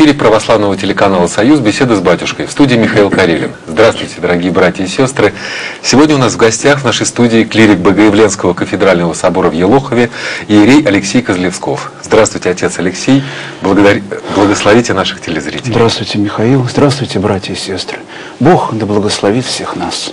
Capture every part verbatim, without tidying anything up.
эфире православного телеканала «Союз» беседа с батюшкой. В студии Михаил Карелин. Здравствуйте, дорогие братья и сестры. Сегодня у нас в гостях в нашей студии клирик Богоявленского кафедрального собора в Елохове иерей Алексей Козлевсков. Здравствуйте, отец Алексей. Благодар... Благословите наших телезрителей. Здравствуйте, Михаил. Здравствуйте, братья и сестры. Бог да благословит всех нас.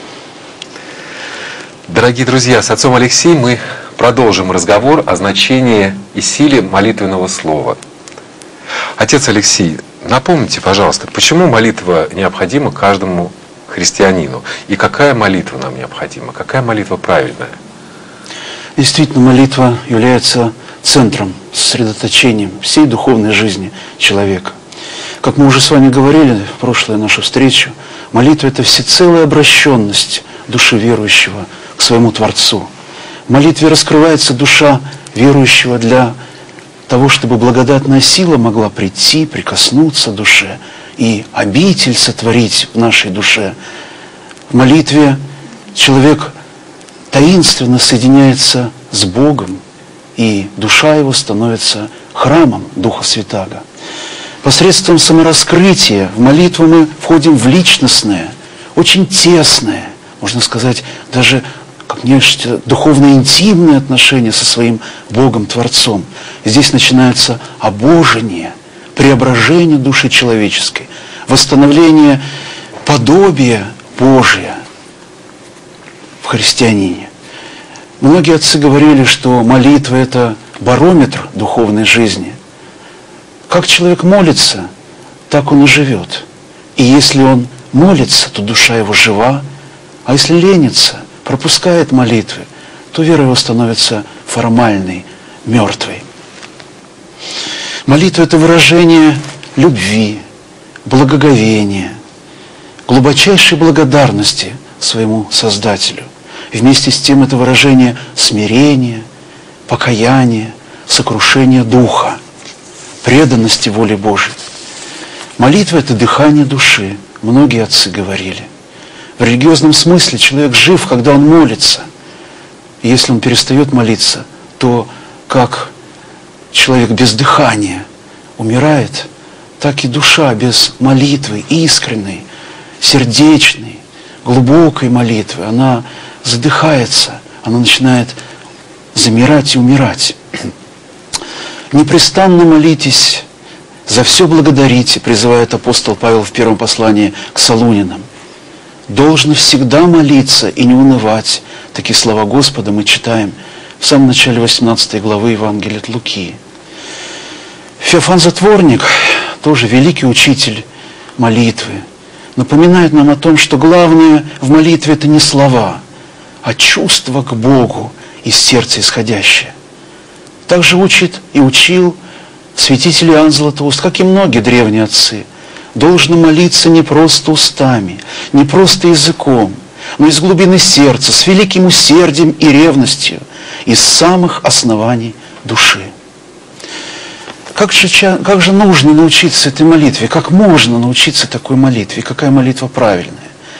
Дорогие друзья, с отцом Алексеем мы продолжим разговор о значении и силе молитвенного слова. Отец Алексей, напомните, пожалуйста, почему молитва необходима каждому христианину? И какая молитва нам необходима? Какая молитва правильная? Действительно, молитва является центром, сосредоточением всей духовной жизни человека. Как мы уже с вами говорили в прошлой нашей встрече, молитва – это всецелая обращенность души верующего к своему Творцу. В молитве раскрывается душа верующего для того, чтобы благодатная сила могла прийти, прикоснуться к душе и обитель сотворить в нашей душе. В молитве человек таинственно соединяется с Богом, и душа его становится храмом Духа Святаго. Посредством самораскрытия в молитву мы входим в личностное, очень тесное, можно сказать, даже как нечто духовно-интимное отношение со своим Богом-Творцом. Здесь начинается обожение, преображение души человеческой, восстановление подобия Божия в христианине. Многие отцы говорили, что молитва – это барометр духовной жизни. Как человек молится, так он и живет. И если он молится, то душа его жива, а если ленится, пропускает молитвы, то вера его становится формальной, мертвой. Молитва – это выражение любви, благоговения, глубочайшей благодарности своему Создателю. И вместе с тем это выражение смирения, покаяния, сокрушения духа, преданности воле Божией. Молитва – это дыхание души, многие отцы говорили. В религиозном смысле человек жив, когда он молится. И если он перестает молиться, то как человек без дыхания умирает, так и душа без молитвы, искренней, сердечной, глубокой молитвы, она задыхается, она начинает замирать и умирать. Непрестанно молитесь, за все благодарите, призывает апостол Павел в первом послании к Солунянам. Должно всегда молиться и не унывать. Такие слова Господа мы читаем в самом начале восемнадцатой главы Евангелия от Луки. Феофан Затворник, тоже великий учитель молитвы, напоминает нам о том, что главное в молитве – это не слова, а чувство к Богу из сердца исходящее. Также учит и учил святитель Иоанн Златоуст, как и многие древние отцы. Должно молиться не просто устами, не просто языком, но из глубины сердца, с великим усердием и ревностью, из самых оснований души. Как же, как же нужно научиться этой молитве? Как можно научиться такой молитве? Какая молитва правильная?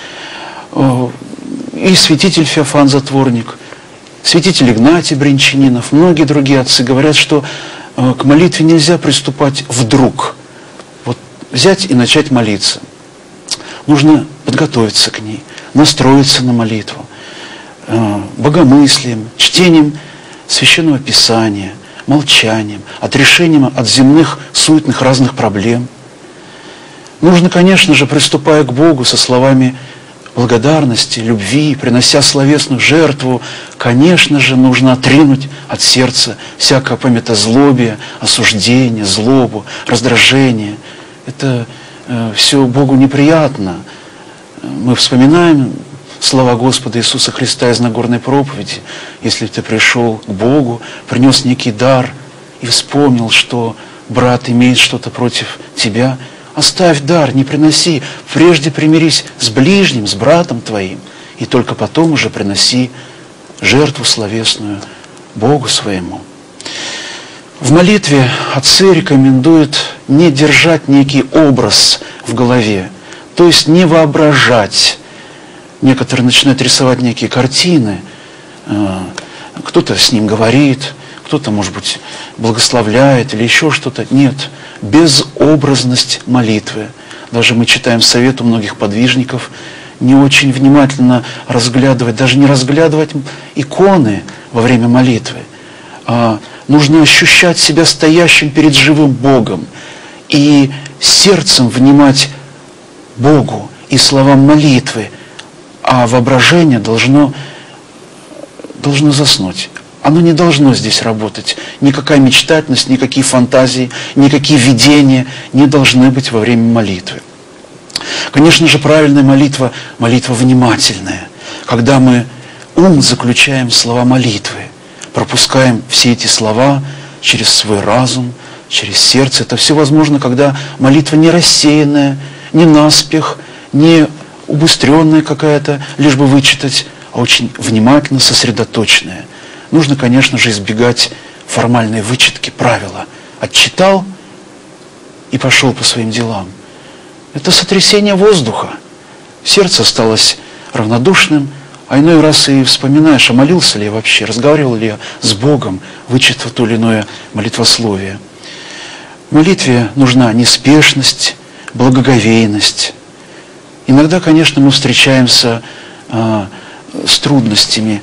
И святитель Феофан Затворник, святитель Игнатий Брянчанинов, многие другие отцы говорят, что к молитве нельзя приступать вдруг. Взять и начать молиться. Нужно подготовиться к ней, настроиться на молитву, богомыслием, чтением Священного Писания, молчанием, отрешением от земных, суетных разных проблем. Нужно, конечно же, приступая к Богу со словами благодарности, любви, принося словесную жертву, конечно же, нужно отринуть от сердца всякое памятозлобие, осуждение, злобу, раздражение. Это э, все Богу неприятно. Мы вспоминаем слова Господа Иисуса Христа из Нагорной проповеди. Если ты пришел к Богу, принес некий дар и вспомнил, что брат имеет что-то против тебя, оставь дар, не приноси. Прежде примирись с ближним, с братом твоим, и только потом уже приноси жертву словесную Богу своему. В молитве отцы рекомендуют не держать некий образ в голове, то есть не воображать. Некоторые начинают рисовать некие картины, кто-то с ним говорит, кто-то, может быть, благословляет или еще что-то. Нет, безобразность молитвы. Даже мы читаем совет у многих подвижников не очень внимательно разглядывать, даже не разглядывать иконы во время молитвы. А нужно ощущать себя стоящим перед живым Богом и сердцем внимать Богу и словам молитвы, а воображение должно, должно заснуть. Оно не должно здесь работать. Никакая мечтательность, никакие фантазии, никакие видения не должны быть во время молитвы. Конечно же, правильная молитва – молитва внимательная. Когда мы ум заключаем в слова молитвы, пропускаем все эти слова через свой разум, через сердце. Это все возможно, когда молитва не рассеянная, не наспех, не убыстренная какая-то, лишь бы вычитать, а очень внимательно сосредоточенная. Нужно, конечно же, избегать формальной вычетки правила. Отчитал и пошел по своим делам. Это сотрясение воздуха. Сердце осталось равнодушным, а иной раз и вспоминаешь, а молился ли я вообще, разговаривал ли я с Богом, вычитав то или иное молитвословие. В молитве нужна неспешность, благоговейность. Иногда, конечно, мы встречаемся а, с трудностями.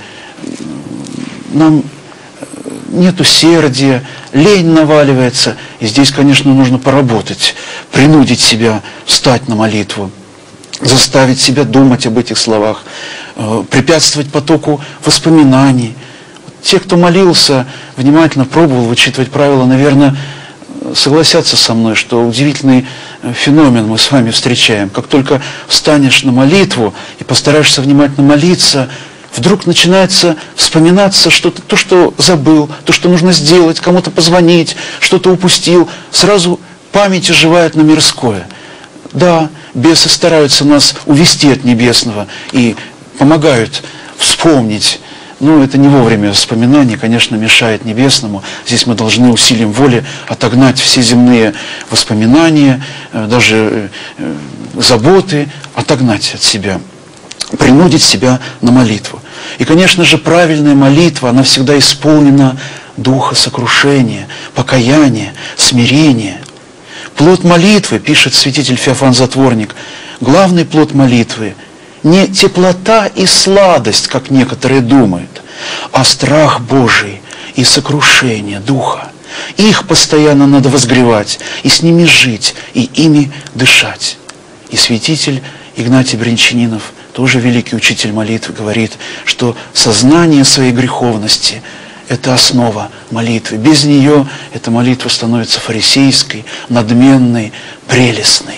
Нам нет усердия, лень наваливается. И здесь, конечно, нужно поработать, принудить себя встать на молитву, заставить себя думать об этих словах, э, препятствовать потоку воспоминаний. Те, кто молился, внимательно пробовал вычитывать правила, наверное, согласятся со мной, что удивительный феномен мы с вами встречаем. Как только встанешь на молитву и постараешься внимательно молиться, вдруг начинается вспоминаться что-то, то, что забыл, то, что нужно сделать, кому-то позвонить, что-то упустил. Сразу память оживает на мирское. Да, бесы стараются нас увести от небесного и помогают вспомнить. Но это не вовремя вспоминание, конечно, мешает небесному. Здесь мы должны усилием воли отогнать все земные воспоминания, даже заботы, отогнать от себя, принудить себя на молитву. И, конечно же, правильная молитва, она всегда исполнена духа сокрушения, покаяния, смирения. Плод молитвы, пишет святитель Феофан Затворник, главный плод молитвы не теплота и сладость, как некоторые думают, а страх Божий и сокрушение духа. Их постоянно надо возгревать, и с ними жить, и ими дышать. И святитель Игнатий Брянчанинов, тоже великий учитель молитвы, говорит, что сознание своей греховности – это основа молитвы. Без нее эта молитва становится фарисейской, надменной, прелестной.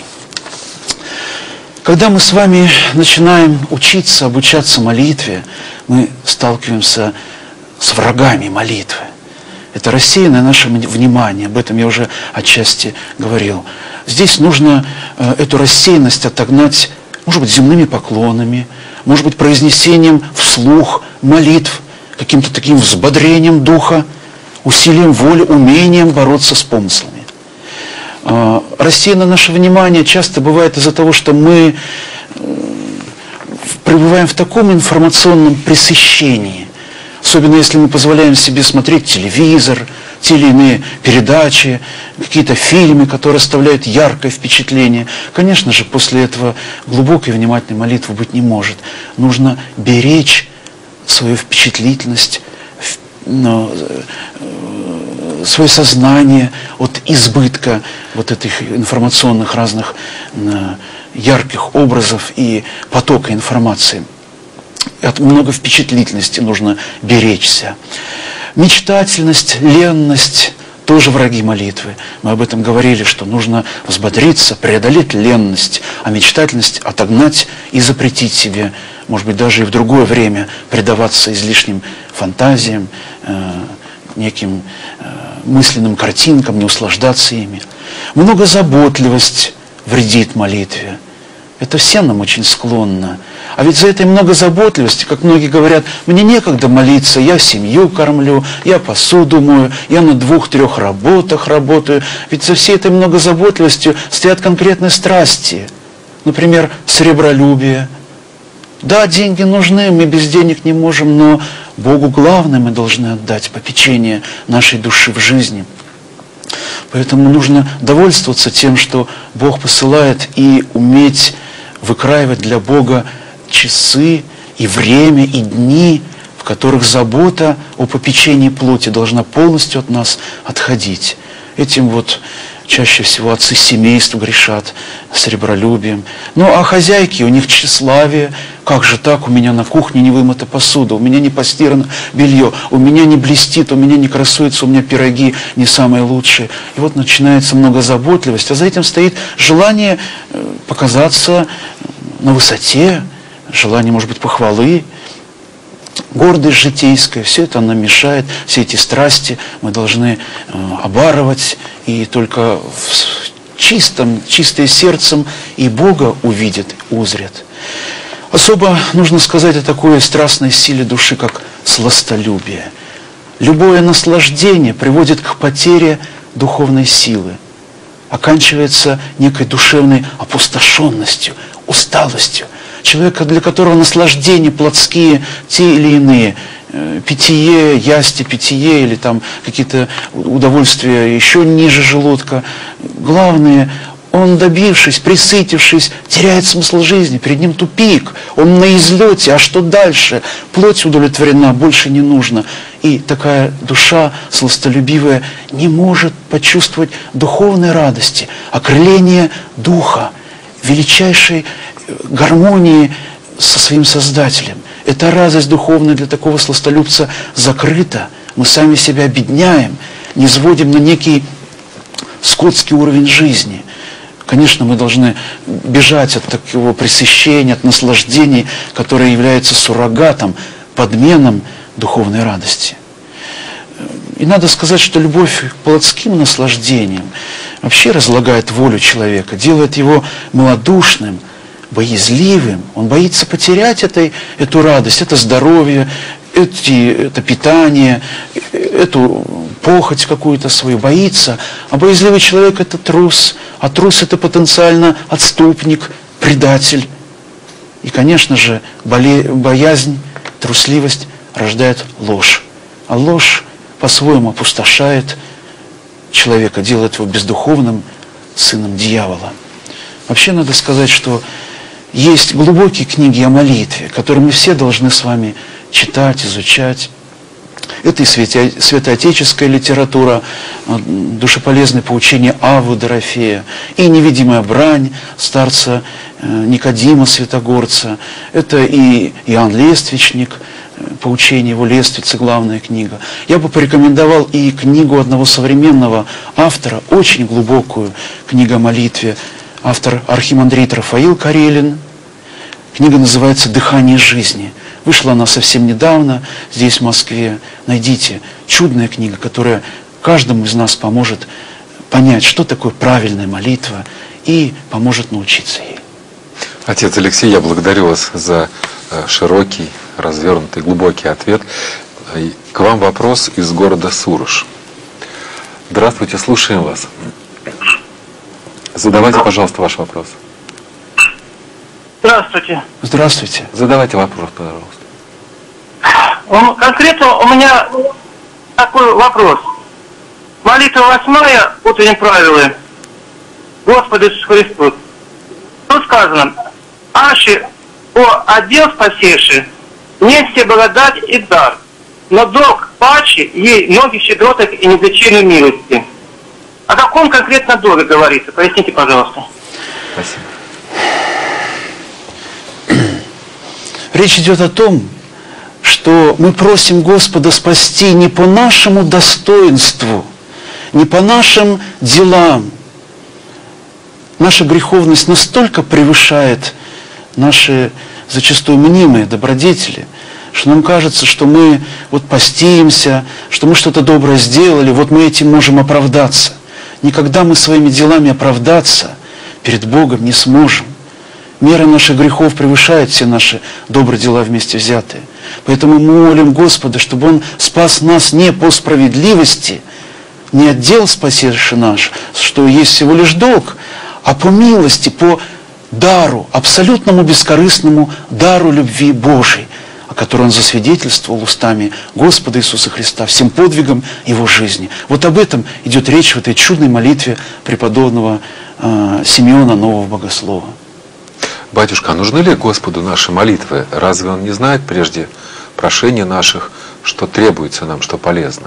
Когда мы с вами начинаем учиться, обучаться молитве, мы сталкиваемся с врагами молитвы. Это рассеянное наше внимание, об этом я уже отчасти говорил. Здесь нужно эту рассеянность отогнать, может быть, земными поклонами, может быть, произнесением вслух молитв, каким-то таким взбодрением духа, усилием воли, умением бороться с помыслами. Рассеянное наше внимание часто бывает из-за того, что мы пребываем в таком информационном пресыщении, особенно если мы позволяем себе смотреть телевизор, те или иные передачи, какие-то фильмы, которые оставляют яркое впечатление. Конечно же, после этого глубокой внимательной молитвы быть не может. Нужно беречь свою впечатлительность, свое сознание от избытка вот этих информационных разных ярких образов и потока информации. От много впечатлительности нужно беречься. Мечтательность, ленность – тоже враги молитвы. Мы об этом говорили, что нужно взбодриться, преодолеть ленность, а мечтательность отогнать и запретить себе, может быть, даже и в другое время предаваться излишним фантазиям, э, неким э, мысленным картинкам, не услаждаться ими. Многозаботливость вредит молитве. Это всем нам очень склонно. А ведь за этой многозаботливости, как многие говорят, мне некогда молиться, я семью кормлю, я посуду мою, я на двух-трех работах работаю. Ведь за всей этой многозаботливостью стоят конкретные страсти. Например, сребролюбие. Да, деньги нужны, мы без денег не можем, но Богу главное мы должны отдать попечение нашей души в жизни. Поэтому нужно довольствоваться тем, что Бог посылает, и уметь выкраивать для Бога часы и время, и дни, в которых забота о попечении плоти должна полностью от нас отходить. Этим вот чаще всего отцы семейств грешат сребролюбием. Ну а хозяйки, у них тщеславие. Как же так? У меня на кухне не вымыта посуда, у меня не постирано белье, у меня не блестит, у меня не красуется, у меня пироги не самые лучшие. И вот начинается многозаботливость, а за этим стоит желание показаться на высоте, желание, может быть, похвалы, гордость житейская. Все это нам мешает, все эти страсти мы должны обарывать, и только в чистом, чистое сердцем и Бога увидят, узрят. Особо нужно сказать о такой страстной силе души, как сластолюбие. Любое наслаждение приводит к потере духовной силы, оканчивается некой душевной опустошенностью, усталостью. Человека, для которого наслаждения плотские, те или иные, питье, ясти, питье или там какие-то удовольствия еще ниже желудка, главное, он, добившись, присытившись, теряет смысл жизни, перед ним тупик, он на излете, а что дальше? Плоть удовлетворена, больше не нужно. И такая душа сластолюбивая не может почувствовать духовной радости, окрыления духа, величайшей гармонии со своим Создателем. Эта радость духовная для такого сластолюбца закрыта. Мы сами себя обедняем, не сводим на некий скотский уровень жизни. Конечно, мы должны бежать от такого пресыщения, от наслаждений, которое является суррогатом, подменом духовной радости. И надо сказать, что любовь к плотским наслаждениям вообще разлагает волю человека, делает его малодушным, боязливым. Он боится потерять этой, эту радость, это здоровье, эти, это питание, эту похоть какую-то свою, боится. А боязливый человек – это трус, а трус – это потенциально отступник, предатель. И, конечно же, боле... боязнь, трусливость рождает ложь. А ложь по-своему опустошает человека, делает его бездуховным сыном дьявола. Вообще надо сказать, что есть глубокие книги о молитве, которые мы все должны с вами читать, изучать. Это и святоотеческая литература, душеполезное поучение Аввы Дорофея, и невидимая брань старца Никодима Святогорца. Это и Иоанн Лествичник, поучение его Лествицы, главная книга. Я бы порекомендовал и книгу одного современного автора, очень глубокую книгу о молитве, автор архимандрит Рафаил Карелин. Книга называется «Дыхание жизни». Вышла она совсем недавно здесь, в Москве. Найдите. Чудная книга, которая каждому из нас поможет понять, что такое правильная молитва, и поможет научиться ей. Отец Алексей, я благодарю вас за широкий, развернутый, глубокий ответ. К вам вопрос из города Суруш. Здравствуйте, слушаем вас. Задавайте, пожалуйста, ваш вопрос. Здравствуйте. Здравствуйте. Задавайте вопрос, пожалуйста. Конкретно у меня такой вопрос. Молитва восьмая, утренние правила. Господи Иисус Христос. Тут сказано: «Аши о отдел спасеши, не все благодать и дар, но долг паче ей многих щедроток и неизлечимой милости». О каком конкретно долге говорится? Поясните, пожалуйста. Спасибо. Речь идет о том, что мы просим Господа спасти не по нашему достоинству, не по нашим делам. Наша греховность настолько превышает наши зачастую мнимые добродетели, что нам кажется, что мы вот постимся, что мы что-то доброе сделали, вот мы этим можем оправдаться. Никогда мы своими делами оправдаться перед Богом не сможем. Мера наших грехов превышает все наши добрые дела вместе взятые. Поэтому мы молим Господа, чтобы Он спас нас не по справедливости, не отдел спасеши наш, что есть всего лишь долг, а по милости, по дару, абсолютному бескорыстному дару любви Божией, о которой Он засвидетельствовал устами Господа Иисуса Христа, всем подвигом Его жизни. Вот об этом идет речь в этой чудной молитве преподобного э, Симеона Нового Богослова. Батюшка, а нужны ли Господу наши молитвы? Разве Он не знает прежде прошения наших, что требуется нам, что полезно?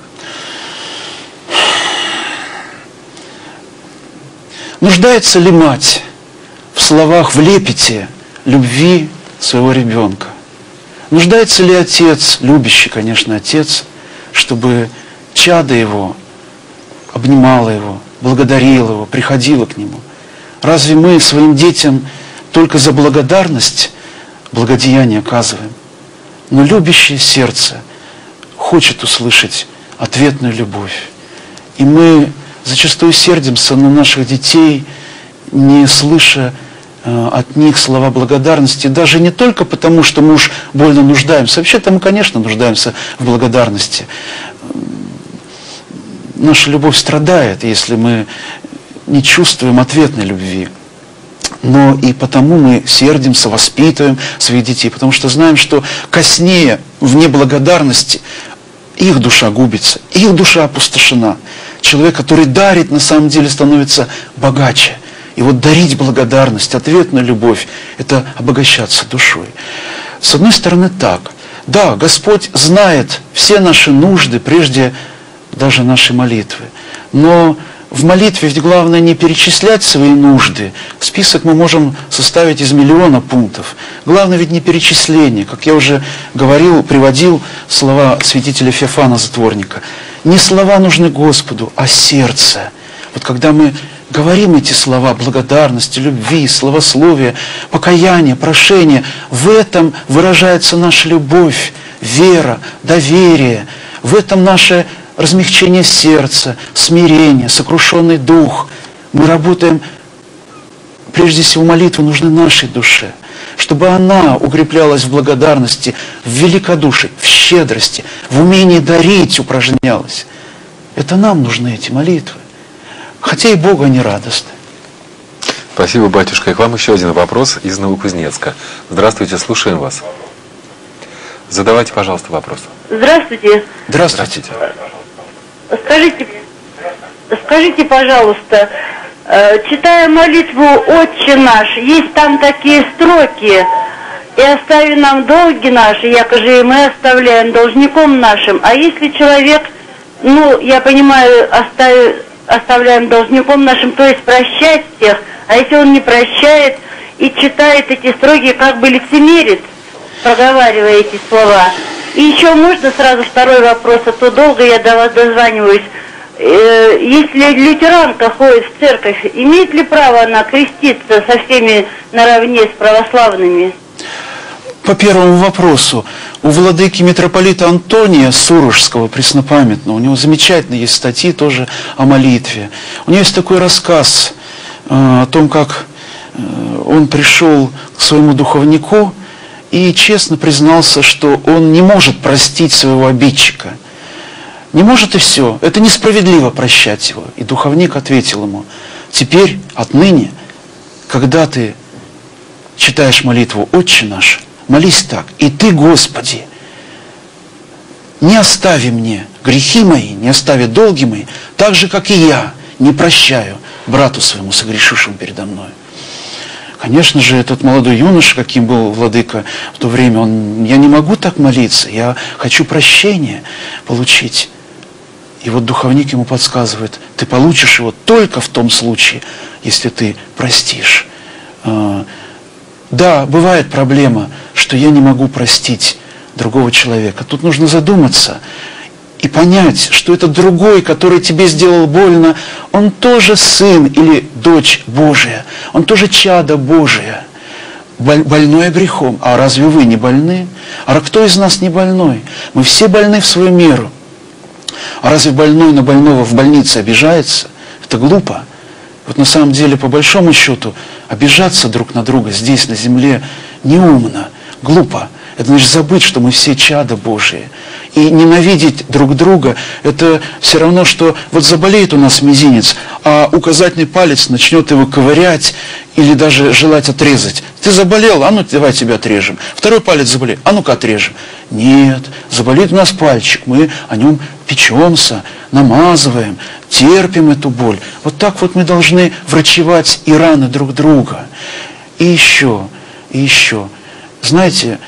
Нуждается ли мать в словах, в лепете любви своего ребенка? Нуждается ли отец, любящий, конечно, отец, чтобы чадо его обнимало его, благодарило его, приходило к нему? Разве мы своим детям только за благодарность благодеяние оказываем? Но любящее сердце хочет услышать ответную любовь. И мы зачастую сердимся на наших детей, не слыша э, от них слова благодарности, даже не только потому, что мы уж больно нуждаемся. Вообще-то мы, конечно, нуждаемся в благодарности. Наша любовь страдает, если мы не чувствуем ответной любви. Но и потому мы сердимся, воспитываем своих детей, потому что знаем, что коснея в неблагодарности их душа губится, их душа опустошена. Человек, который дарит, на самом деле становится богаче. И вот дарить благодарность, ответную любовь, это обогащаться душой. С одной стороны так. Да, Господь знает все наши нужды, прежде даже нашей молитвы. Но в молитве ведь главное не перечислять свои нужды. Список мы можем составить из миллиона пунктов. Главное ведь не перечисление. Как я уже говорил, приводил слова святителя Феофана Затворника. Не слова нужны Господу, а сердце. Вот когда мы говорим эти слова благодарности, любви, славословия, покаяния, прошения, в этом выражается наша любовь, вера, доверие, в этом наше размягчение сердца, смирение, сокрушенный дух. Мы работаем, прежде всего, молитвы нужны нашей душе, чтобы она укреплялась в благодарности, в великодушии, в щедрости, в умении дарить упражнялась. Это нам нужны эти молитвы. Хотя и Богу они радостны. Спасибо, батюшка. И к вам еще один вопрос из Новокузнецка. Здравствуйте, слушаем вас. Задавайте, пожалуйста, вопрос. Здравствуйте. Здравствуйте. Скажите, скажите, пожалуйста, читая молитву «Отче наш», есть там такие строки: «И остави нам долги наши, якоже и мы оставляем должником нашим». А если человек, ну, я понимаю, остави, оставляем должником нашим, то есть прощать всех, а если он не прощает и читает эти строки, как бы лицемерит, проговаривая эти слова. И еще можно сразу второй вопрос, а то долго я до вас дозваниваюсь. Если лютеранка ходит в церковь, имеет ли право она креститься со всеми наравне с православными? По первому вопросу. У владыки митрополита Антония Сурожского, преснопамятного, у него замечательные есть статьи тоже о молитве. У него есть такой рассказ э, о том, как э, он пришел к своему духовнику и честно признался, что он не может простить своего обидчика. Не может и все. Это несправедливо прощать его. И духовник ответил ему: теперь, отныне, когда ты читаешь молитву «Отче наш», молись так: и ты, Господи, не остави мне грехи мои, не остави долги мои, так же, как и я не прощаю брату своему, согрешившему передо мной. Конечно же, этот молодой юноша, каким был владыка в то время, он: я не могу так молиться, я хочу прощения получить. И вот духовник ему подсказывает: ты получишь его только в том случае, если ты простишь. Да, бывает проблема, что я не могу простить другого человека. Тут нужно задуматься и понять, что этот другой, который тебе сделал больно, он тоже сын или дочь Божия, он тоже чадо Божие, больное грехом. А разве вы не больны? А кто из нас не больной? Мы все больны в свою меру. А разве больной на больного в больнице обижается? Это глупо. Вот на самом деле, по большому счету, обижаться друг на друга здесь, на земле, неумно, глупо. Это значит забыть, что мы все чада Божие. и ненавидеть друг друга, это все равно, что вот заболеет у нас мизинец, а указательный палец начнет его ковырять или даже желать отрезать. Ты заболел, а ну давай тебя отрежем. Второй палец заболел, а ну-ка отрежем. Нет, заболит у нас пальчик, мы о нем печемся, намазываем, терпим эту боль. Вот так вот мы должны врачевать и раны друг друга. И еще, и еще. Знаете,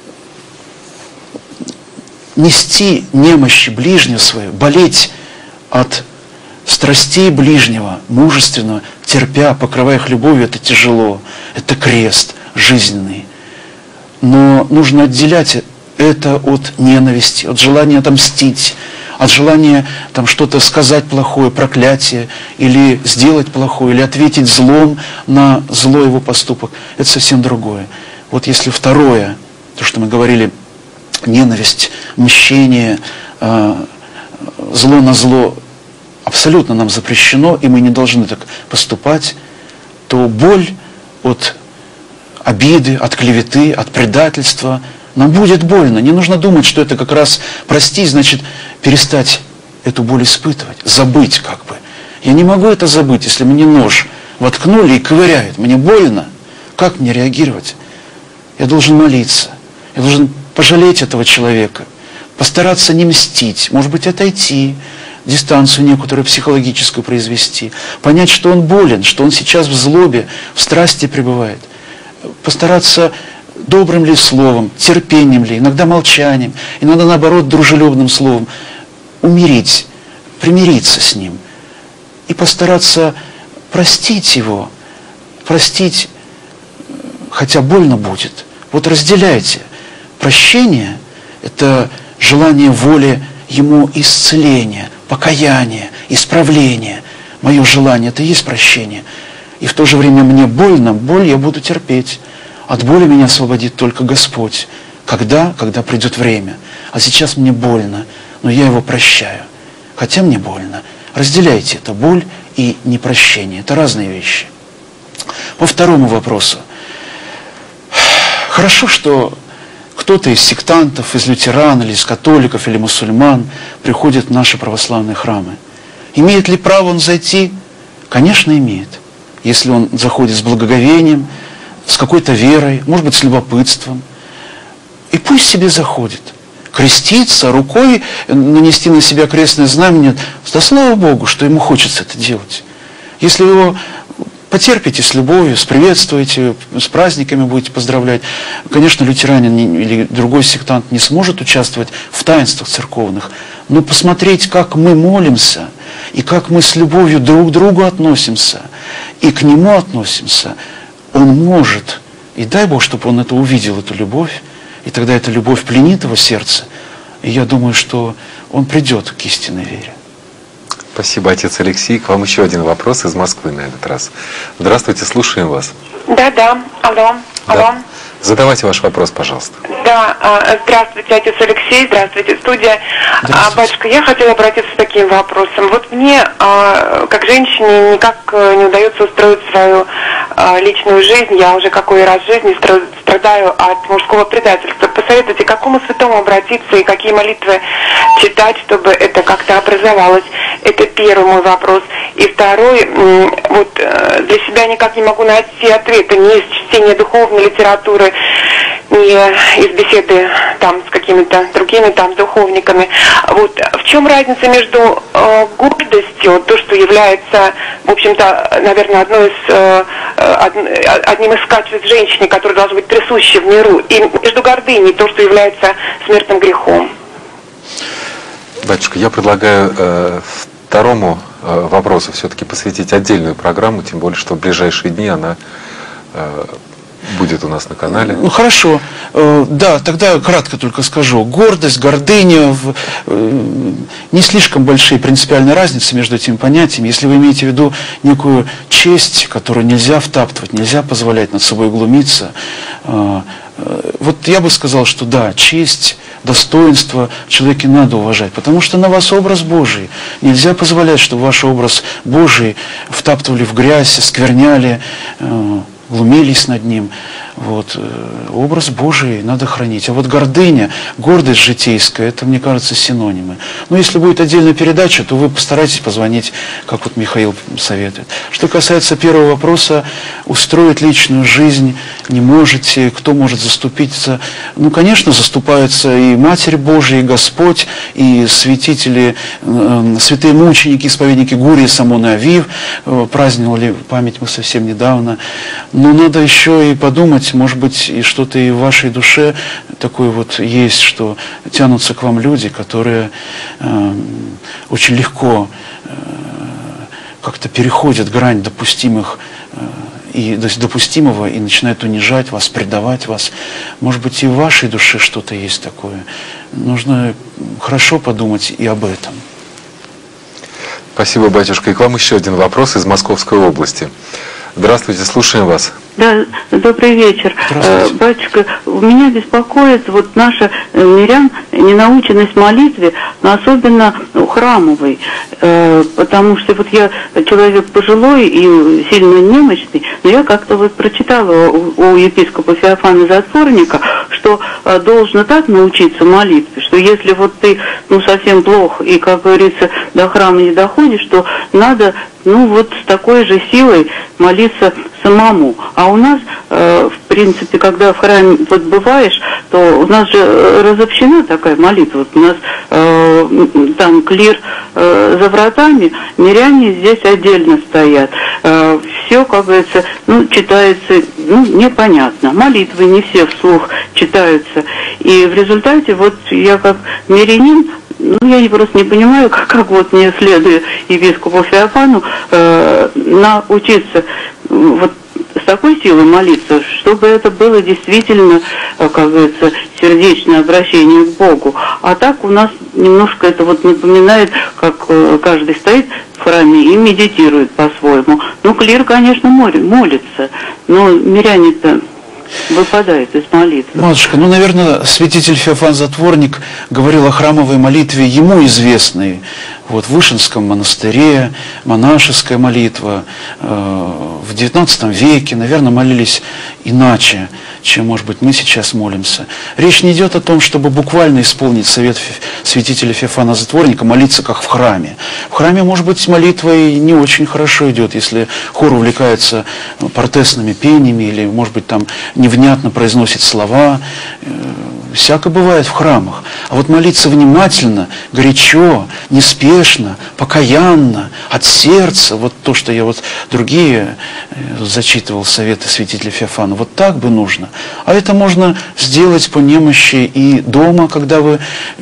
нести немощи ближнего своего, болеть от страстей ближнего, мужественно, терпя, покрывая их любовью, это тяжело, это крест жизненный. Но нужно отделять это от ненависти, от желания отомстить, от желания там что-то сказать плохое, проклятие, или сделать плохое, или ответить злом на злой его поступок. Это совсем другое. Вот если второе, то, что мы говорили, ненависть, мщение, э, зло на зло абсолютно нам запрещено, и мы не должны так поступать, то боль от обиды, от клеветы, от предательства, нам будет больно. Не нужно думать, что это как раз простить, значит перестать эту боль испытывать, забыть как бы. Я не могу это забыть, если мне нож воткнули и ковыряют. Мне больно. Как мне реагировать? Я должен молиться. Я должен пожалеть этого человека, постараться не мстить, может быть, отойти, дистанцию некоторую психологическую произвести, понять, что он болен, что он сейчас в злобе, в страсти пребывает, постараться добрым ли словом, терпением ли, иногда молчанием, иногда, наоборот, дружелюбным словом, умирить, примириться с ним и постараться простить его, простить, хотя больно будет. Вот разделяйте. Прощение – это желание воли ему исцеления, покаяния, исправления. Мое желание – это и есть прощение. И в то же время мне больно, боль я буду терпеть. От боли меня освободит только Господь. Когда? Когда придет время. А сейчас мне больно, но я его прощаю. Хотя мне больно. Разделяйте это, боль и непрощение. Это разные вещи. По второму вопросу. Хорошо, что кто-то из сектантов, из лютеран, или из католиков, или мусульман приходит в наши православные храмы. Имеет ли право он зайти? Конечно, имеет. Если он заходит с благоговением, с какой-то верой, может быть, с любопытством. И пусть себе заходит. Креститься, рукой нанести на себя крестное знамение. Да слава Богу, что ему хочется это делать. Если вы его потерпите с любовью, с приветствуете, с праздниками будете поздравлять. Конечно, лютеранин или другой сектант не сможет участвовать в таинствах церковных, но посмотреть, как мы молимся, и как мы с любовью друг к другу относимся, и к нему относимся, он может. И дай Бог, чтобы он это увидел, эту любовь, и тогда эта любовь пленит его сердце. И я думаю, что он придет к истинной вере. Спасибо, отец Алексей. К вам еще один вопрос из Москвы на этот раз. Здравствуйте, слушаем вас. Да, да, алло, алло. Да. Задавайте ваш вопрос, пожалуйста. Да, здравствуйте, отец Алексей, здравствуйте, студия. Здравствуйте. Батюшка, я хотела обратиться с таким вопросом. Вот мне, как женщине, никак не удается устроить свою личную жизнь. Я уже какой раз в жизни страдаю от мужского предательства. Посоветуйте, к какому святому обратиться и какие молитвы читать, чтобы это как-то образовалось. Это первый мой вопрос. И второй, вот для себя никак не могу найти ответа ни из чтения духовной литературы, ни из беседы там с какими-то другими там духовниками. Вот в чем разница между э, гордостью, то, что является, в общем-то, наверное, одной из, э, од, одним из качеств женщины, которые должны быть присущи в миру, и между гордыней, то, что является смертным грехом? Батюшка, я предлагаю э, второму э, вопросу все-таки посвятить отдельную программу, тем более, что в ближайшие дни она э, будет у нас на канале. Ну хорошо, э, да, тогда кратко только скажу. Гордость, гордыня, в, э, не слишком большие принципиальные разницы между этими понятиями. Если вы имеете в виду некую честь, которую нельзя втаптывать, нельзя позволять над собой глумиться, э, э, вот я бы сказал, что да, честь, достоинство в человеке надо уважать, потому что на вас образ Божий. Нельзя позволять, чтобы ваш образ Божий втаптывали в грязь, оскверняли, э, глумились над ним. Вот. Образ Божий надо хранить. А вот гордыня, гордость житейская, это, мне кажется, синонимы. Но если будет отдельная передача, то вы постарайтесь позвонить, как вот Михаил советует. Что касается первого вопроса, устроить личную жизнь не можете, кто может заступиться? Ну, конечно, заступаются и Матерь Божия, и Господь, и святители, э, святые мученики, исповедники Гурии, Самон и Авив, э, праздновали память мы совсем недавно. Но надо еще и подумать, может быть, и что-то и в вашей душе такое вот есть, что тянутся к вам люди, которые э, очень легко э, как-то переходят грань допустимых э, и допустимого и начинают унижать вас, предавать вас. Может быть, и в вашей душе что-то есть такое. Нужно хорошо подумать и об этом. Спасибо, батюшка. И к вам еще один вопрос из Московской области. Здравствуйте, слушаем вас. Да, добрый вечер. Батюшка, меня беспокоит вот наша мирян ненаученность молитве, но особенно храмовой. Потому что вот я человек пожилой и сильно немощный, но я как-то вот прочитала у, у епископа Феофана Затворника, что должно так научиться молитве, что если вот ты ну совсем плох и, как говорится, до храма не доходишь, то надо ну вот с такой же силой молиться самому. А у нас, э, в принципе, когда в храме вот бываешь, то у нас же разобщена такая молитва. Вот у нас э, там клир э, за вратами, миряне здесь отдельно стоят. Э, все, как говорится, ну, читается, ну, непонятно. Молитвы не все вслух читаются. И в результате, вот я как мирянин, ну, я просто не понимаю, как, как вот мне, следуя епископу Феофану, э, научиться вот с такой силой молиться, чтобы это было действительно, как говорится, сердечное обращение к Богу. А так у нас немножко это вот напоминает, как каждый стоит в храме и медитирует по-своему. Ну, клир, конечно, молится, но миряне-то выпадает из молитвы. Матушка, ну, наверное, святитель Феофан Затворник говорил о храмовой молитве ему известной. Вот в Вышинском монастыре монашеская молитва э, в девятнадцатом веке, наверное, молились иначе, чем, может быть, мы сейчас молимся. Речь не идет о том, чтобы буквально исполнить совет святителя Феофана Затворника, молиться как в храме. В храме, может быть, молитва и не очень хорошо идет, если хор увлекается портесными пениями или, может быть, там невнятно произносит слова. Всяко бывает в храмах. А вот молиться внимательно, горячо, неспешно, покаянно, от сердца, вот то, что я вот другие зачитывал советы святителя Феофана, вот так бы нужно. А это можно сделать по немощи и дома, когда вы,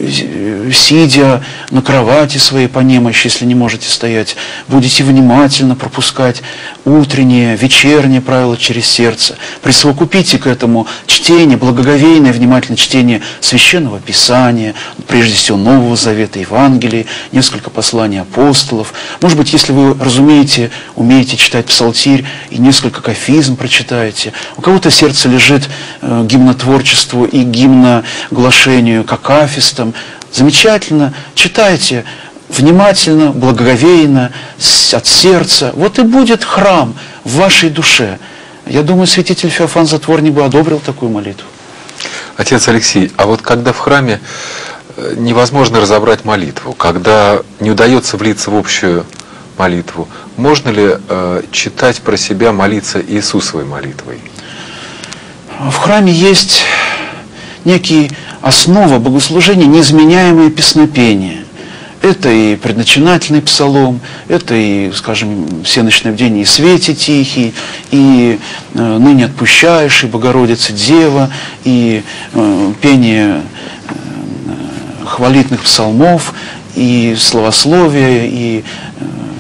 сидя на кровати своей по немощи, если не можете стоять, будете внимательно пропускать утреннее, вечернее правило через сердце. Присовокупите к этому чтение, благоговейное, внимательное чтение Священного Писания, прежде всего Нового Завета, Евангелий, несколько посланий апостолов. Может быть, если вы разумеете, умеете читать псалтирь и несколько кафизм прочитаете. У кого-то сердце лежит э, гимнотворчеству и гимноглашению, к акафистам. Замечательно, читайте внимательно, благоговейно, от сердца. Вот и будет храм в вашей душе. Я думаю, святитель Феофан Затворник бы одобрил такую молитву. Отец Алексей, а вот когда в храме невозможно разобрать молитву, когда не удается влиться в общую молитву, можно ли э, читать про себя, молиться Иисусовой молитвой? В храме есть некие основа богослужения, неизменяемые песнопения. Это и предначинательный псалом, это и, скажем, всеночное бдение, и свете тихий, и э, ныне отпущаешь, и Богородица Дева, и э, пение э, хвалительных псалмов, и словословие, и э,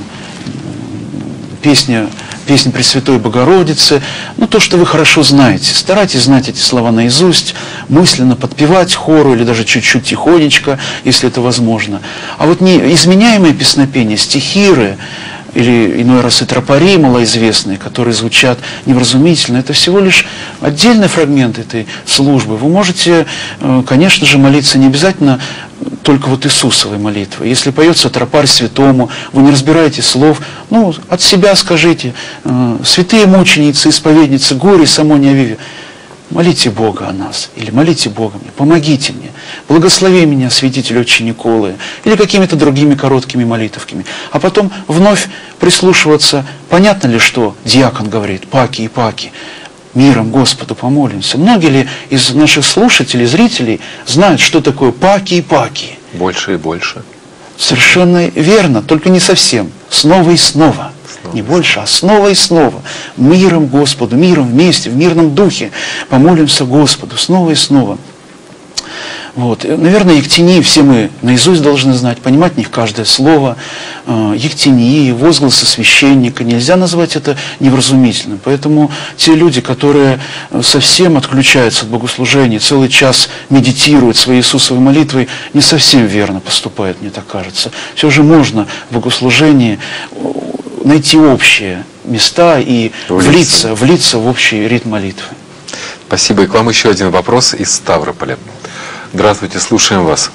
песня, песня Пресвятой Богородицы. Ну, то, что вы хорошо знаете. Старайтесь знать эти слова наизусть, мысленно подпевать хору или даже чуть-чуть тихонечко, если это возможно. А вот неизменяемые песнопения, стихиры, или иной раз и тропари малоизвестные, которые звучат невразумительно, это всего лишь отдельный фрагмент этой службы. Вы можете, конечно же, молиться не обязательно только вот Иисусовой молитвой. Если поется тропарь святому, вы не разбираете слов, ну, от себя скажите: святые мученицы, исповедницы Гурии, Самоне, Авиве. молите Бога о нас, или молите Бога мне, помогите мне, благослови меня, святитель Отче Николы, или какими-то другими короткими молитвами. А потом вновь прислушиваться, понятно ли, что диакон говорит, паки и паки, миром Господу помолимся. Многие ли из наших слушателей, зрителей знают, что такое паки и паки? Больше и больше. Совершенно верно, только не совсем. Снова и снова. Не больше, а снова и снова. Миром Господу, миром вместе, в мирном духе помолимся Господу снова и снова. Вот. Наверное, Ектении все мы наизусть должны знать, понимать в них каждое слово. Ектении, возгласы священника, нельзя назвать это невразумительным. Поэтому те люди, которые совсем отключаются от богослужения, целый час медитируют своей Иисусовой молитвой, не совсем верно поступают, мне так кажется. Все же можно в богослужении найти общие места и влиться, влиться в общий ритм молитвы. Спасибо. И к вам еще один вопрос из Ставрополя. Здравствуйте, слушаем вас.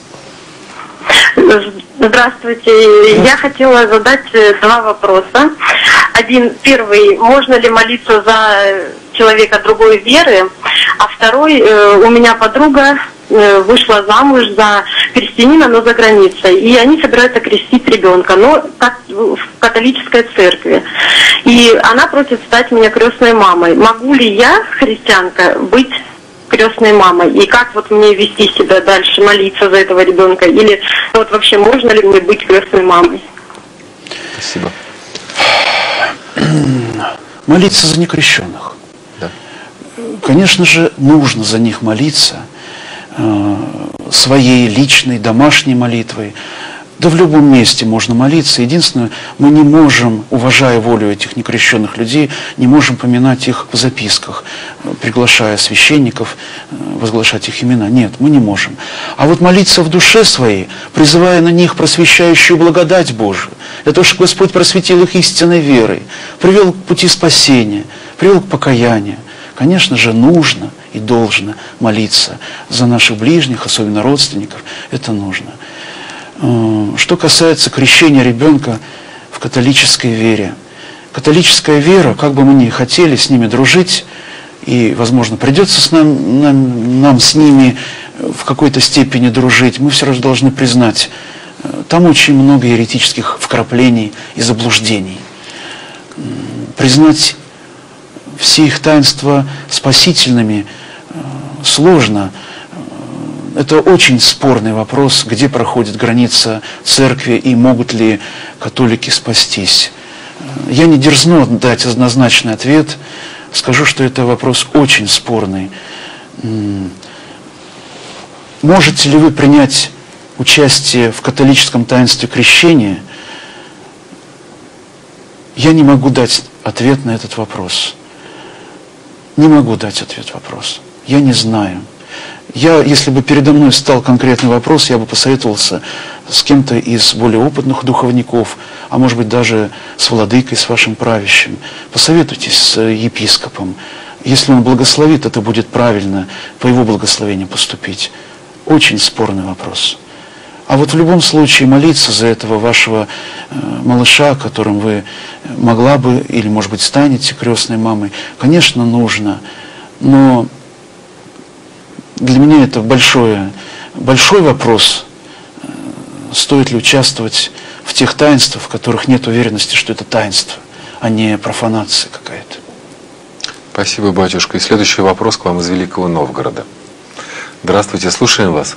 Здравствуйте. Я хотела задать два вопроса. Один, первый, можно ли молиться за человека другой веры? А второй, у меня подруга вышла замуж за христианина, но за границей. И они собираются крестить ребенка, но как в католической церкви. И она просит стать меня крестной мамой. Могу ли я, христианка, быть крестной мамой? И как вот мне вести себя дальше, молиться за этого ребенка? Или вот вообще можно ли мне быть крестной мамой? Спасибо. Молиться за некрещенных. Да. Конечно же, нужно за них молиться э, своей личной, домашней молитвой. Да в любом месте можно молиться. Единственное, мы не можем, уважая волю этих некрещенных людей, не можем поминать их в записках, приглашая священников, возглашать их имена. Нет, мы не можем. А вот молиться в душе своей, призывая на них просвещающую благодать Божию, для того, чтобы Господь просветил их истинной верой, привел к пути спасения, привел к покаянию. Конечно же, нужно и должно молиться за наших ближних, особенно родственников. Это нужно. Что касается крещения ребенка в католической вере. Католическая вера, как бы мы ни хотели с ними дружить, и, возможно, придется с нам, нам, нам с ними в какой-то степени дружить, мы все равно должны признать, там очень много еретических вкраплений и заблуждений. Признать все их таинства спасительными сложно. Это очень спорный вопрос, где проходит граница церкви и могут ли католики спастись. Я не дерзну дать однозначный ответ, скажу, что это вопрос очень спорный. Можете ли вы принять участие в католическом таинстве крещения? Я не могу дать ответ на этот вопрос. Не могу дать ответ на вопрос. Я не знаю. Я, если бы передо мной стал конкретный вопрос, я бы посоветовался с кем-то из более опытных духовников, а может быть даже с владыкой, с вашим правящим. Посоветуйтесь с епископом. Если он благословит, это будет правильно, по его благословению поступить. Очень спорный вопрос. А вот в любом случае молиться за этого вашего э, малыша, которым вы могла бы, или может быть станете крестной мамой, конечно, нужно, но для меня это большое, большой вопрос, стоит ли участвовать в тех таинствах, в которых нет уверенности, что это таинство, а не профанация какая-то. Спасибо, батюшка. И следующий вопрос к вам из Великого Новгорода. Здравствуйте, слушаем вас.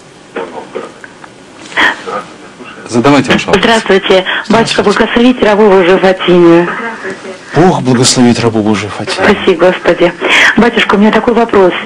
Задавайте ваш вопрос. Здравствуйте. Батюшка, благословите рабу Божию Фатимию. Бог благословит рабу Божию Фатимию. Спасибо, Господи. Батюшка, у меня такой вопрос.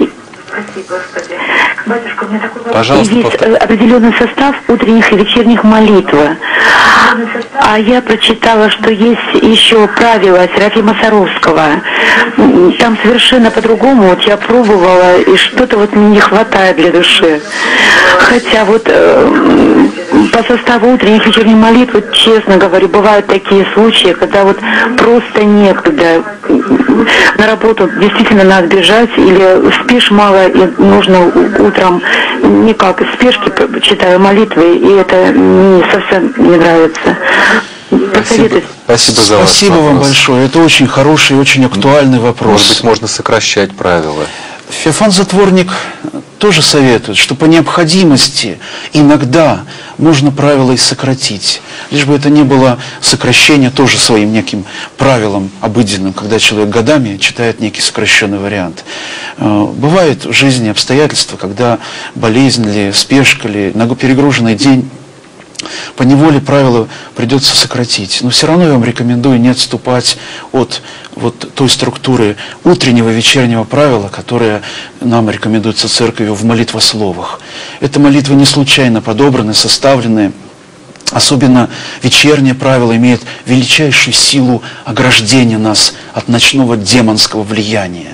Пожалуйста, есть повтор... определенный состав утренних и вечерних молитв. А я прочитала, что есть еще правила Серафима Саровского. Там совершенно по-другому. Вот я пробовала, и что-то вот мне не хватает для души. Хотя вот э, по составу утренних и вечерних молитв, вот, честно говорю, бывают такие случаи, когда вот просто некогда. На работу действительно надо бежать, или спишь мало, и нужно утром никак из спешки читаю молитвы, и это мне совсем не нравится. Спасибо, спасибо за Спасибо ваш вам вопрос. большое. Это очень хороший и очень актуальный вопрос. Может быть, можно сокращать правила. Феофан Затворник тоже советует, что по необходимости иногда можно правила и сократить. Лишь бы это не было сокращение тоже своим неким правилом обыденным, когда человек годами читает некий сокращенный вариант. Бывают в жизни обстоятельства, когда болезнь ли, спешка ли, перегруженный день, по неволе правила придется сократить. Но все равно я вам рекомендую не отступать от вот той структуры утреннего, вечернего правила, которое нам рекомендуется церковью в молитвословах. Это молитвы не случайно подобраны, составлены. Особенно вечернее правило имеет величайшую силу ограждения нас от ночного демонского влияния.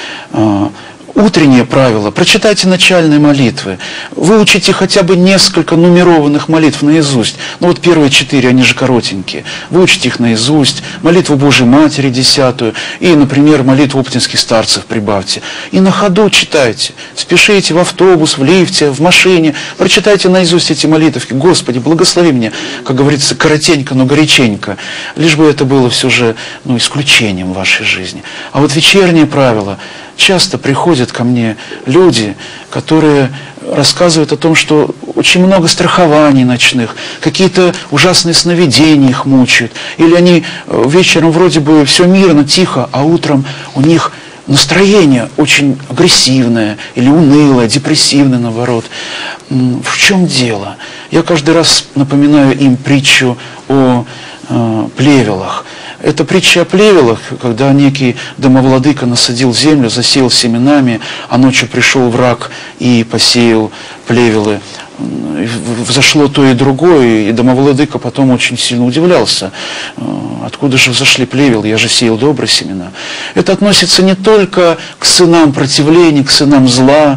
Утреннее правило. Прочитайте начальные молитвы. Выучите хотя бы несколько нумерованных молитв наизусть. Ну вот первые четыре, они же коротенькие. Выучите их наизусть. Молитву Божией Матери десятую. И, например, молитву оптинских старцев прибавьте. И на ходу читайте. Спешите в автобус, в лифте, в машине. Прочитайте наизусть эти молитвки. Господи, благослови меня, как говорится, коротенько, но горяченько. Лишь бы это было все же ну, исключением в вашей жизни. А вот вечернее правило. Часто приходят ко мне люди, которые рассказывают о том, что очень много страхований ночных, какие-то ужасные сновидения их мучают. Или они вечером вроде бы все мирно, тихо, а утром у них настроение очень агрессивное или унылое, депрессивное, наоборот. В чем дело? Я каждый раз напоминаю им притчу о э, плевелах. Это притча о плевелах, когда некий домовладыка насадил землю, засеял семенами, а ночью пришел враг и посеял плевелы. Взошло то и другое, и домовладыка потом очень сильно удивлялся. Откуда же взошли плевелы? Я же сеял добрые семена. Это относится не только к сынам противления, к сынам зла,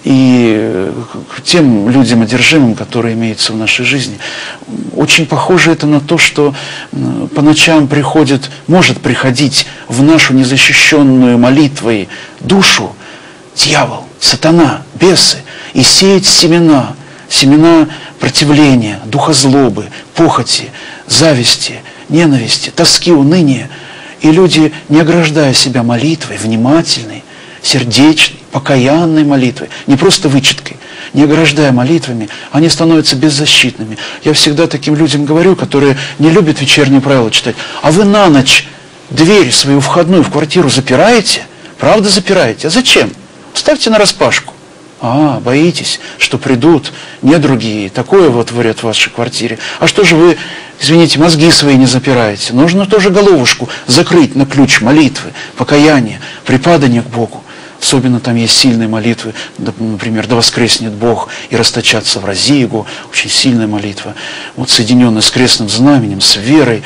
и к тем людям одержимым, которые имеются в нашей жизни. Очень похоже это на то, что по ночам приходит, может приходить в нашу незащищенную молитвой душу дьявол, сатана, бесы, и сеять семена, семена противления, духа злобы, похоти, зависти, ненависти, тоски, уныния. И люди, не ограждая себя молитвой, внимательной, сердечной, покаянной молитвой, не просто вычеткой, не ограждая молитвами, они становятся беззащитными. Я всегда таким людям говорю, которые не любят вечерние правила читать, а вы на ночь дверь свою входную в квартиру запираете? Правда запираете? А зачем? Ставьте нараспашку. А, боитесь, что придут недруги и такое вот творят в вашей квартире. А что же вы, извините, мозги свои не запираете? Нужно тоже головушку закрыть на ключ молитвы, покаяния, припадания к Богу. Особенно там есть сильные молитвы, например, «Да воскреснет Бог» и «Расточаться в рази Его». Очень сильная молитва. Вот соединенная с крестным знаменем, с верой.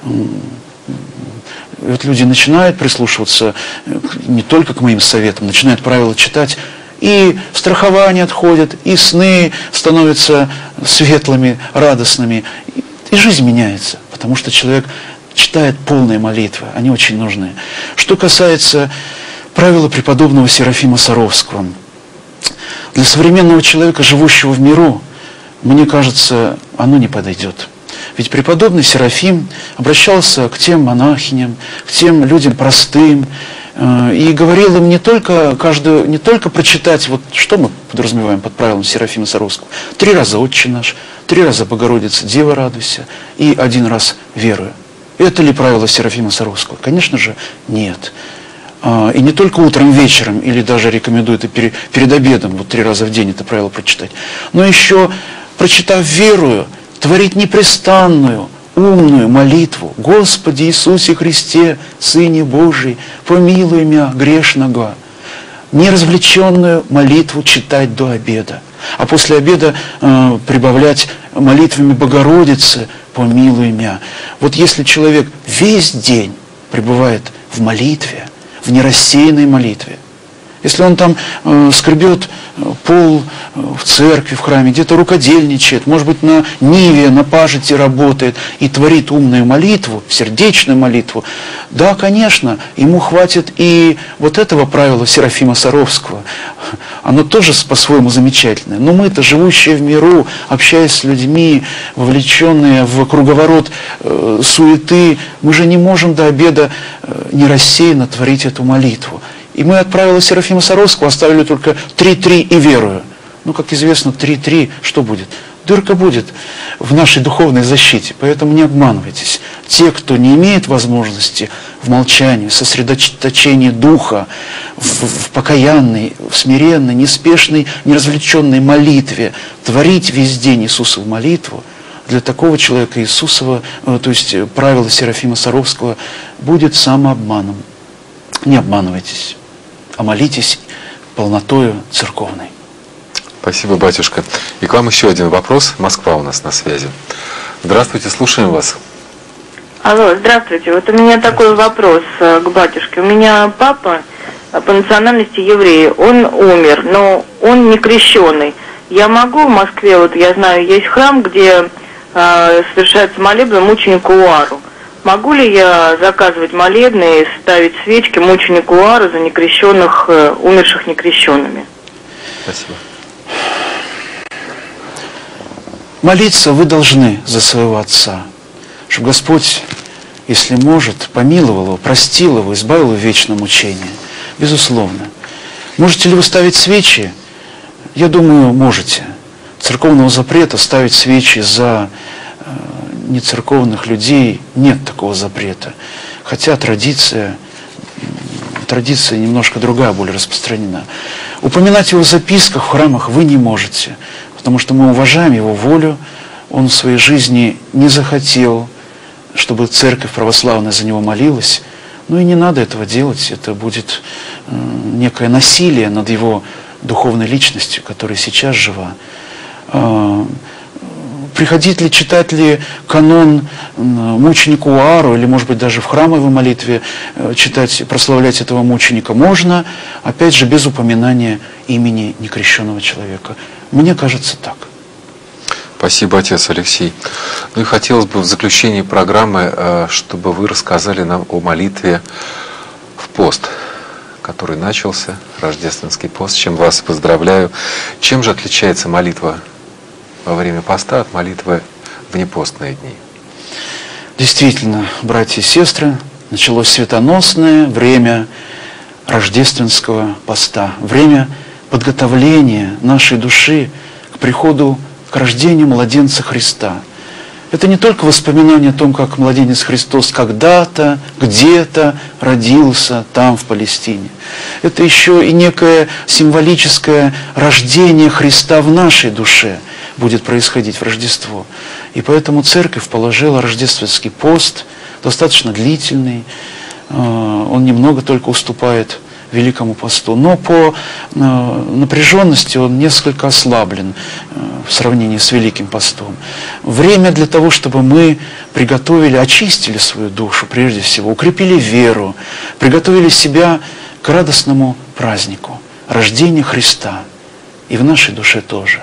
И вот люди начинают прислушиваться не только к моим советам, начинают правила читать, и страхование отходят, и сны становятся светлыми, радостными, и жизнь меняется, потому что человек читает полные молитвы, они очень нужны. Что касается правила преподобного Серафима Саровского, для современного человека, живущего в миру, мне кажется, оно не подойдет. Ведь преподобный Серафим обращался к тем монахиням, к тем людям простым, и говорил им не только, каждую, не только прочитать, вот что мы подразумеваем под правилом Серафима Саровского, три раза «Отче наш», три раза «Богородица, Дева, радуйся» и один раз «Верую». Это ли правило Серафима Саровского? Конечно же, нет. И не только утром, вечером, или даже рекомендуют и перед обедом, вот три раза в день это правило прочитать, но еще, прочитав «Верую», творить непрестанную, умную молитву. «Господи Иисусе Христе, Сыне Божий, помилуй меня, грешного». Неразвлеченную молитву читать до обеда. А после обеда э, прибавлять молитвами Богородицы «Помилуй меня». Вот если человек весь день пребывает в молитве, в нерассеянной молитве, если он там э, скребет пол в церкви, в храме, где-то рукодельничает, может быть, на ниве, на пажите работает и творит умную молитву, сердечную молитву, да, конечно, ему хватит и вот этого правила Серафима Саровского. Оно тоже по-своему замечательное. Но мы-то, живущие в миру, общаясь с людьми, вовлеченные в круговорот э, суеты, мы же не можем до обеда э, нерассеянно творить эту молитву. И мы от правила Серафима Саровского оставили только три-три и верую. Ну, как известно, три-три, что будет? Дырка будет в нашей духовной защите, поэтому не обманывайтесь. Те, кто не имеет возможности в молчании, в сосредоточении духа, в, в покаянной, в смиренной, неспешной, неразвлеченной молитве, творить весь день Иисусову молитву, для такого человека Иисусова, то есть правило Серафима Саровского, будет самообманом. Не обманывайтесь, а молитесь полнотою церковной. Спасибо, батюшка. И к вам еще один вопрос. Москва у нас на связи. Здравствуйте, слушаем вас. Алло, здравствуйте. Вот у меня такой вопрос к батюшке. У меня папа по национальности еврей. Он умер, но он не крещеный. Я могу в Москве, вот я знаю, есть храм, где э, совершается молебны мученику Уару. Могу ли я заказывать молебны и ставить свечки мученику Уару за некрещенных, э, умерших некрещенными? Спасибо. Молиться вы должны за своего отца, чтобы Господь, если может, помиловал его, простил его, избавил его в вечном мучении. Безусловно. Можете ли вы ставить свечи? Я думаю, можете. Церковного запрета ставить свечи за э, нецерковных людей нет такого запрета. Хотя традиция, традиция немножко другая, более распространена. Упоминать его в записках в храмах вы не можете. Потому что мы уважаем его волю, он в своей жизни не захотел, чтобы церковь православная за него молилась. Ну и не надо этого делать, это будет э, некое насилие над его духовной личностью, которая сейчас жива. Э, приходить ли, читать ли канон э, мученику Уару, или, может быть, даже в храмовой молитве э, читать, прославлять этого мученика можно, опять же, без упоминания имени некрещенного человека. Мне кажется, так. Спасибо, отец Алексей. Ну и хотелось бы в заключении программы, чтобы вы рассказали нам о молитве в пост, который начался, рождественский пост, с чем вас поздравляю. Чем же отличается молитва во время поста от молитвы в непостные дни? Действительно, братья и сестры, началось светоносное время рождественского поста, время подготовления нашей души к приходу, к рождению младенца Христа. Это не только воспоминание о том, как младенец Христос когда-то, где-то родился там, в Палестине. Это еще и некое символическое рождение Христа в нашей душе будет происходить в Рождество. И поэтому Церковь положила рождественский пост, достаточно длительный, он немного только уступает Великому посту, но по э, напряженности он несколько ослаблен э, в сравнении с Великим постом. Время для того, чтобы мы приготовили, очистили свою душу прежде всего, укрепили веру, приготовили себя к радостному празднику рождения Христа и в нашей душе тоже.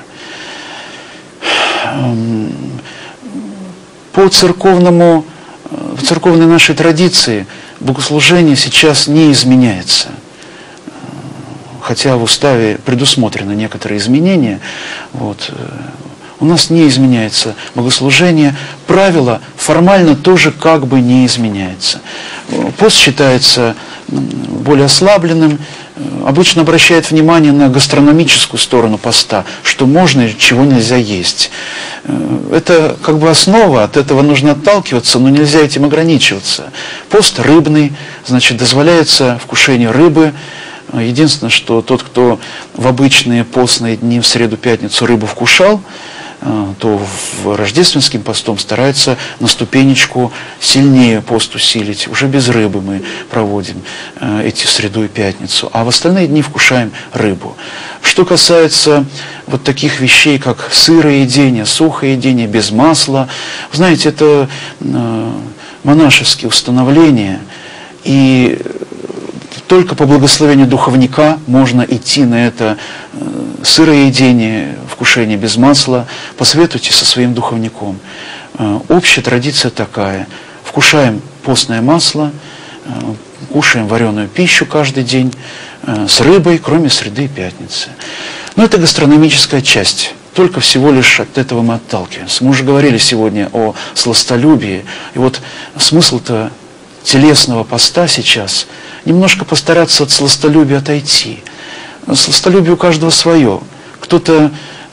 По церковному, в церковной нашей традиции богослужение сейчас не изменяется. Хотя в уставе предусмотрены некоторые изменения, вот, у нас не изменяется богослужение, правило формально тоже как бы не изменяется. Пост считается более ослабленным, обычно обращает внимание на гастрономическую сторону поста, что можно и чего нельзя есть. Это как бы основа, от этого нужно отталкиваться, но нельзя этим ограничиваться. Пост рыбный, значит, дозволяется вкушение рыбы. Единственное, что тот, кто в обычные постные дни, в среду-пятницу рыбу вкушал, то в рождественским постом старается на ступенечку сильнее пост усилить. Уже без рыбы мы проводим эти среду и пятницу, а в остальные дни вкушаем рыбу. Что касается вот таких вещей, как сыроедение, сухоедение, без масла, знаете, это монашеские установления, и только по благословению духовника можно идти на это сыроедение, вкушение без масла. Посоветуйте со своим духовником. Общая традиция такая. Вкушаем постное масло, кушаем вареную пищу каждый день с рыбой, кроме среды и пятницы. Но это гастрономическая часть. Только всего лишь от этого мы отталкиваемся. Мы уже говорили сегодня о сластолюбии. И вот смысл-то телесного поста сейчас немножко постараться от сластолюбия отойти. Сластолюбие у каждого свое. Кто-то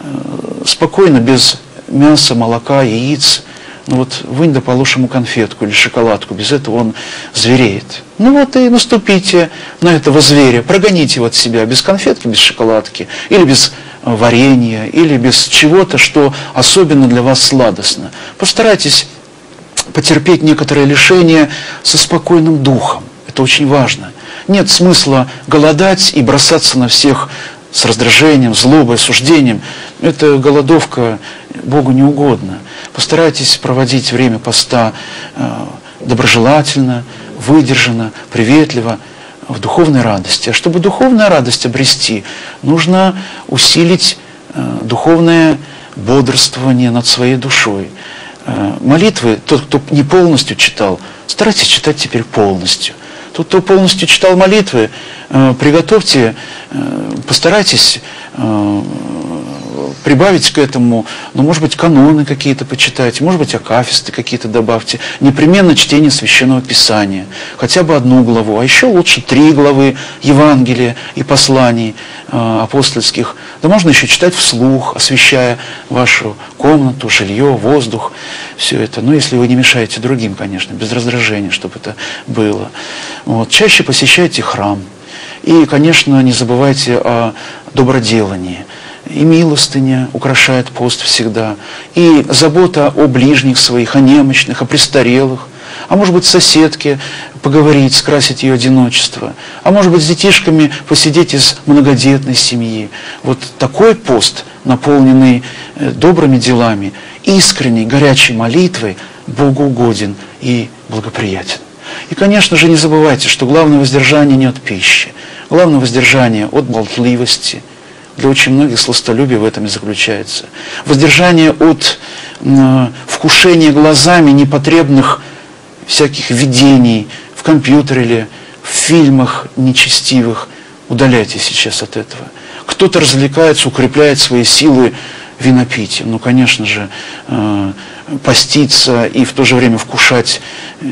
спокойно, без мяса, молока, яиц, ну вот вынь да положь ему конфетку или шоколадку, без этого он звереет. Ну вот и наступите на этого зверя, прогоните его от себя без конфетки, без шоколадки, или без варенья, или без чего-то, что особенно для вас сладостно. Постарайтесь потерпеть некоторые лишения со спокойным духом. Это очень важно. Нет смысла голодать и бросаться на всех с раздражением, злобой, осуждением. Это голодовка Богу не угодна. Постарайтесь проводить время поста э, доброжелательно, выдержанно, приветливо, в духовной радости. А чтобы духовную радость обрести, нужно усилить э, духовное бодрствование над своей душой. Э, молитвы, тот, кто не полностью читал, старайтесь читать теперь полностью. Тот, кто полностью читал молитвы, э, приготовьте, э, постарайтесь э, прибавить к этому, ну, может быть, каноны какие-то почитайте, может быть, акафисты какие-то добавьте. Непременно чтение Священного Писания, хотя бы одну главу, а еще лучше три главы Евангелия и посланий э, апостольских. Да можно еще читать вслух, освещая вашу комнату, жилье, воздух, все это. Ну, если вы не мешаете другим, конечно, без раздражения, чтобы это было. Вот. Чаще посещайте храм. И, конечно, не забывайте о доброделании. И милостыня украшает пост всегда, и забота о ближних своих, о немощных, о престарелых, а может быть, с соседке поговорить, скрасить ее одиночество, а может быть, с детишками посидеть из многодетной семьи. Вот такой пост, наполненный добрыми делами, искренней, горячей молитвой, Богу угоден и благоприятен. И, конечно же, не забывайте, что главное воздержание не от пищи, главное воздержание от болтливости. Для очень многих сластолюбие в этом и заключается. Воздержание от э, вкушения глазами непотребных всяких видений в компьютере или в фильмах нечестивых. Удаляйтесь сейчас от этого. Кто-то развлекается, укрепляет свои силы винопитием. Ну, конечно же, э, поститься и в то же время вкушать э,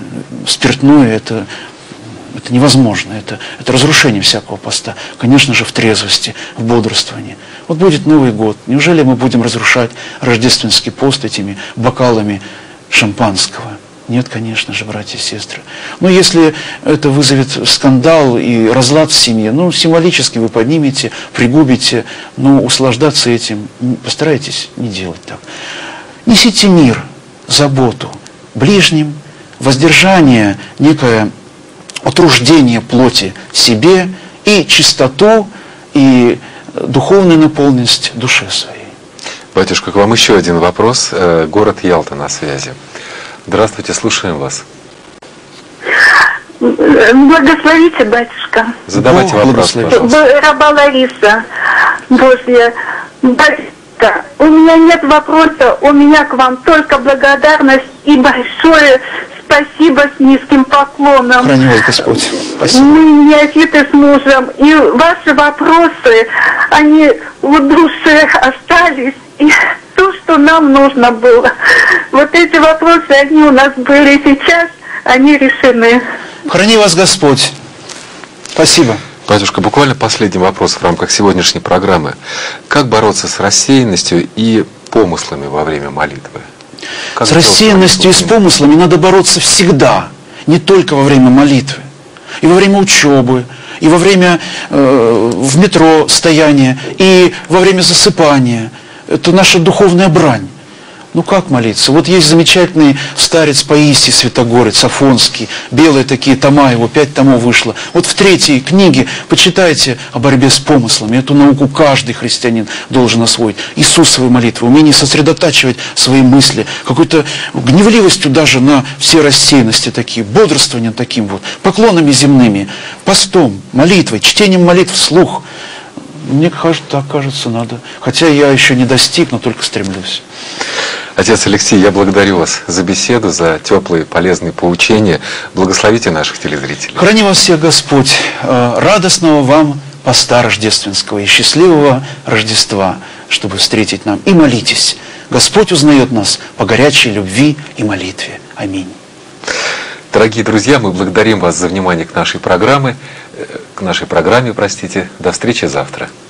спиртное – это... Это невозможно, это, это разрушение всякого поста. Конечно же, в трезвости, в бодрствовании. Вот будет Новый год. Неужели мы будем разрушать рождественский пост этими бокалами шампанского? Нет, конечно же, братья и сестры. Но если это вызовет скандал и разлад в семье, ну, символически вы поднимете, пригубите, но услаждаться этим постарайтесь не делать так. Несите мир, заботу ближним, воздержание, некое утруждение плоти себе и чистоту, и духовную наполненность душе своей. Батюшка, к вам еще один вопрос. Город Ялта на связи. Здравствуйте, слушаем вас. Благословите, батюшка. Задавайте Бог вопрос, пожалуйста. Раба Лариса Божья. Батюшка, у меня нет вопроса, у меня к вам только благодарность и большое спасибо с низким поклоном. Храни вас Господь. Спасибо. Мы неофиты с мужем, и ваши вопросы, они в душе остались, и то, что нам нужно было. Вот эти вопросы, они у нас были сейчас, они решены. Храни вас Господь. Спасибо. Батюшка, буквально последний вопрос в рамках сегодняшней программы. Как бороться с рассеянностью и помыслами во время молитвы? Как с рассеянностью и с помыслами надо бороться всегда, не только во время молитвы, и во время учебы, и во время э, в метро стояния, и во время засыпания. Это наша духовная брань. Ну как молиться? Вот есть замечательный старец Паисий Святогорец, Афонский, белые такие тома, его пять томов вышло. Вот в третьей книге почитайте о борьбе с помыслами. Эту науку каждый христианин должен освоить. Иисусовы молитвы, умение сосредотачивать свои мысли, какой-то гневливостью даже на все рассеянности такие, бодрствованием таким вот, поклонами земными, постом, молитвой, чтением молитв вслух. Мне кажется, так кажется надо. Хотя я еще не достиг, но только стремлюсь. Отец Алексей, я благодарю вас за беседу, за теплые, полезные поучения. Благословите наших телезрителей. Храни вас всех Господь. Радостного вам поста рождественского и счастливого Рождества, чтобы встретить нам. И молитесь. Господь узнает нас по горячей любви и молитве. Аминь. Дорогие друзья, мы благодарим вас за внимание к нашей программе, к нашей программе, простите. До встречи завтра.